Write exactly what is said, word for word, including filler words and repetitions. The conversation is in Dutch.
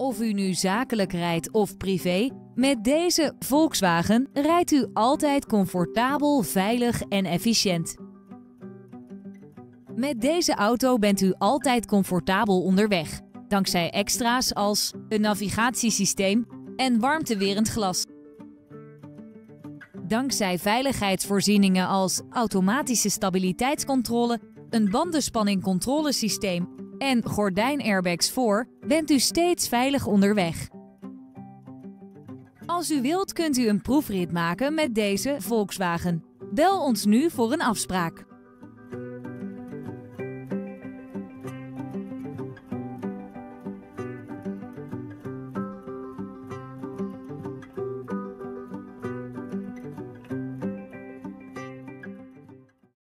Of u nu zakelijk rijdt of privé, met deze Volkswagen rijdt u altijd comfortabel, veilig en efficiënt. Met deze auto bent u altijd comfortabel onderweg, dankzij extra's als een navigatiesysteem en warmtewerend glas. Dankzij veiligheidsvoorzieningen als automatische stabiliteitscontrole, een bandenspanningcontrolesysteem en gordijnairbags voor, bent u steeds veilig onderweg. Als u wilt kunt u een proefrit maken met deze Volkswagen. Bel ons nu voor een afspraak.